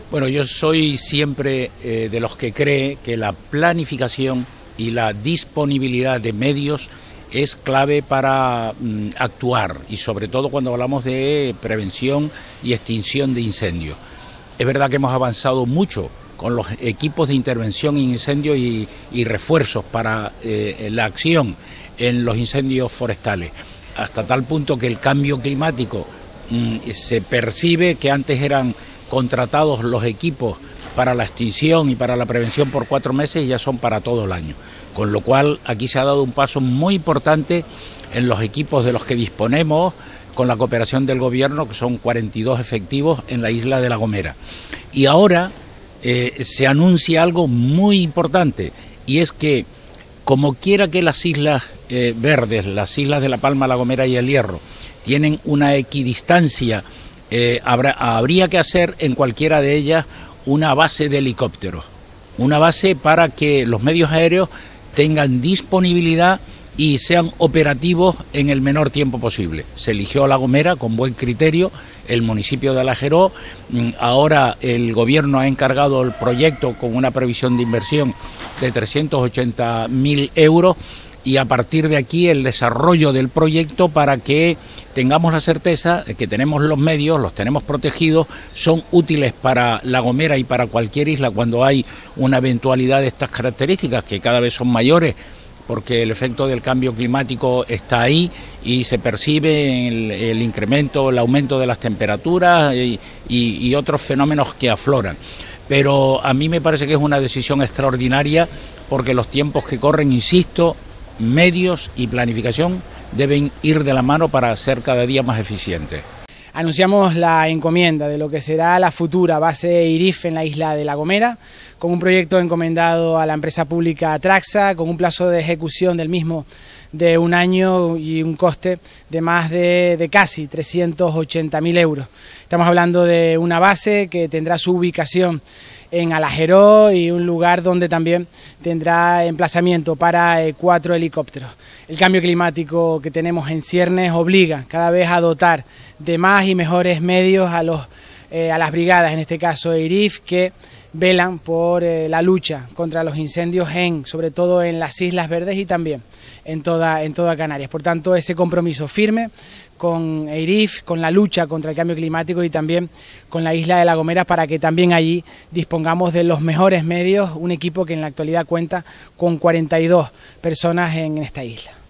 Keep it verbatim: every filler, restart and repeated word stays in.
Bueno, yo soy siempre eh, de los que cree que la planificación y la disponibilidad de medios es clave para mm, actuar, y sobre todo cuando hablamos de prevención y extinción de incendios. Es verdad que hemos avanzado mucho con los equipos de intervención en incendios y, y refuerzos para eh, la acción en los incendios forestales, hasta tal punto que el cambio climático mm, se percibe que antes eran contratados los equipos para la extinción y para la prevención por cuatro meses y ya son para todo el año. Con lo cual aquí se ha dado un paso muy importante en los equipos de los que disponemos con la cooperación del gobierno, que son cuarenta y dos efectivos en la isla de La Gomera. Y ahora eh, se anuncia algo muy importante, y es que como quiera que las islas eh, verdes, las islas de La Palma, La Gomera y El Hierro, tienen una equidistancia, eh, habrá, habría que hacer en cualquiera de ellas una base de helicópteros, una base para que los medios aéreos tengan disponibilidad y sean operativos en el menor tiempo posible. Se eligió La Gomera con buen criterio, el municipio de Alajeró. Ahora el gobierno ha encargado el proyecto con una previsión de inversión de trescientos ochenta mil euros, y a partir de aquí el desarrollo del proyecto para que tengamos la certeza de que tenemos los medios, los tenemos protegidos, son útiles para La Gomera y para cualquier isla cuando hay una eventualidad de estas características, que cada vez son mayores, porque el efecto del cambio climático está ahí y se percibe el, el incremento, el aumento de las temperaturas y, y, y otros fenómenos que afloran. Pero a mí me parece que es una decisión extraordinaria, porque los tiempos que corren, insisto, medios y planificación deben ir de la mano para ser cada día más eficientes. Anunciamos la encomienda de lo que será la futura base I R I F en la isla de La Gomera, con un proyecto encomendado a la empresa pública Traxa, con un plazo de ejecución del mismo de un año y un coste de más de, de casi trescientos ochenta mil euros. Estamos hablando de una base que tendrá su ubicación en Alajeró y un lugar donde también tendrá emplazamiento para eh, cuatro helicópteros. El cambio climático que tenemos en ciernes obliga cada vez a dotar de más y mejores medios a, los, eh, a las brigadas, en este caso I R I F, que velan por eh, la lucha contra los incendios, en, sobre todo en las Islas Verdes y también en toda, en toda Canarias. Por tanto, ese compromiso firme con I R I F, con la lucha contra el cambio climático y también con la isla de La Gomera, para que también allí dispongamos de los mejores medios, un equipo que en la actualidad cuenta con cuarenta y dos personas en esta isla.